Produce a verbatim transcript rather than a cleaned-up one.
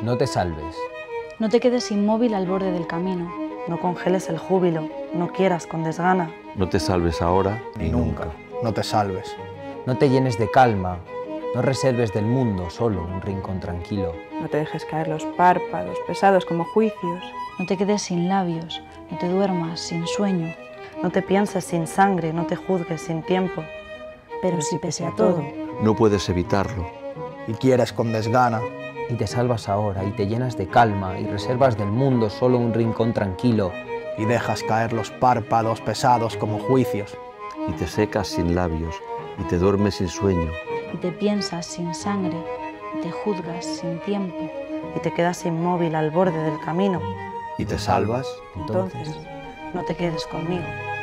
No te salves. No te quedes inmóvil al borde del camino. No congeles el júbilo, no quieras con desgana. No te salves ahora ni nunca. No te salves. No te llenes de calma, no reserves del mundo solo un rincón tranquilo. No te dejes caer los párpados, pesados como juicios. No te quedes sin labios, no te duermas sin sueño. No te pienses sin sangre, no te juzgues sin tiempo. Pero si pese a todo, no puedes evitarlo. Y quieres con desgana. Y te salvas ahora y te llenas de calma y reservas del mundo solo un rincón tranquilo. Y dejas caer los párpados pesados como juicios. Y te secas sin labios y te duermes sin sueño. Y te piensas sin sangre y te juzgas sin tiempo. Y te quedas inmóvil al borde del camino. Y te salvas, entonces no te quedes conmigo.